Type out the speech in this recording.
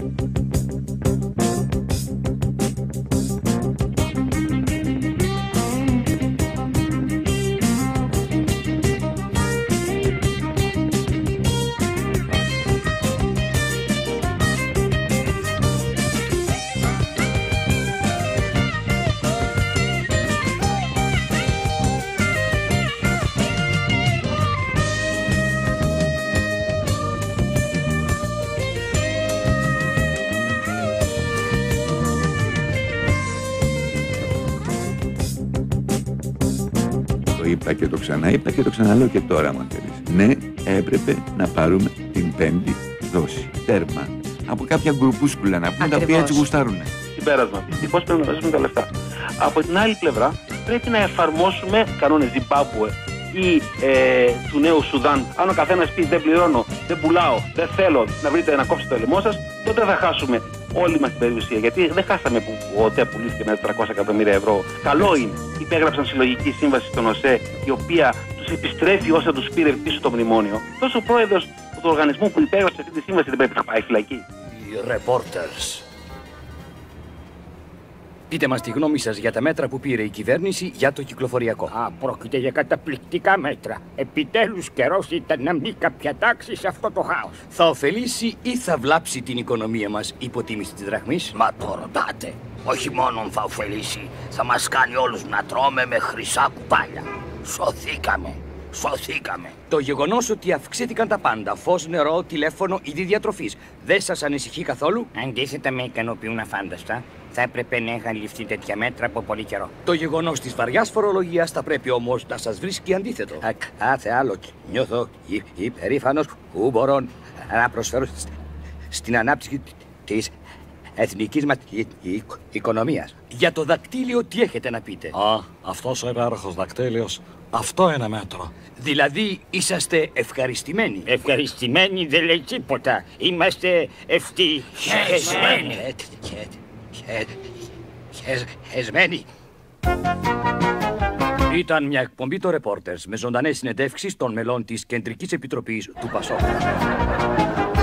Το είπα και το ξαναείπα και το ξαναλέω και τώρα, αν θέλεις. Ναι, έπρεπε να πάρουμε την 5η δόση. Τέρμα. Από κάποια γκρουπούσκουλα να πούμε, τα οποία έτσι γουστάρουνε. Συμπέρασμα. Δυστυχώς πρέπει να βάζουμε τα λεφτά. Από την άλλη πλευρά, πρέπει να εφαρμόσουμε κανόνες Ζιμπάμπουε ή του Νέου Σουδάν. Αν ο καθένας πει δεν πληρώνω, δεν πουλάω, δεν θέλω να βρείτε να κόψετε το λαιμό σας, τότε θα χάσουμε όλη μας την περιουσία. Γιατί δεν χάσαμε που ο ΟΤΕ πουλήθηκε με 400 εκατομμύρια ευρώ. Καλό είναι. Υπέγραψαν συλλογική σύμβαση στον ΟΣΕ, η οποία τους επιστρέφει όσα τους πήρε πίσω το μνημόνιο. Τόσο ο πρόεδρος του οργανισμού που υπέγραψε αυτή τη σύμβαση δεν πρέπει να πάει φυλακή. Οι reporters. Πείτε μας τη γνώμη σας για τα μέτρα που πήρε η κυβέρνηση για το κυκλοφοριακό. Πρόκειται για καταπληκτικά μέτρα. Επιτέλους καιρός ήταν να μπει κάποια τάξη σε αυτό το χάος. Θα ωφελήσει ή θα βλάψει την οικονομία μας η υποτίμηση της δραχμής? Μα το ρωτάτε. Όχι μόνο θα ωφελήσει, θα μας κάνει όλους να τρώμε με χρυσά κουπάλια. Σωθήκαμε. Σωθήκαμε. Το γεγονός ότι αυξήθηκαν τα πάντα, φως, νερό, τηλέφωνο, είδη διατροφής, δεν σας ανησυχεί καθόλου? Αντίθετα, με ικανοποιούν αφάνταστα. Θα έπρεπε να είχαν ληφθεί τέτοια μέτρα από πολύ καιρό. Το γεγονός της βαριάς φορολογίας θα πρέπει όμως να σας βρίσκει αντίθετο. Κάθε άλλο νιώθω υπερήφανος που μπορώ να προσφέρω στην ανάπτυξη της εθνικής μας οικονομίας. Για το δακτύλιο τι έχετε να πείτε? Αυτός ο υπέροχος δακτύλιος, αυτό είναι μέτρο. Δηλαδή είσαστε ευχαριστημένοι? Ευχαριστημένοι δεν λέει τίποτα. Είμαστε ευτυχισμένοι. Χεσμένοι. Ήταν μια εκπομπή των Reporters με ζωντανές συνεντεύξεις των μελών της Κεντρικής Επιτροπής του ΠΑΣΟΚ.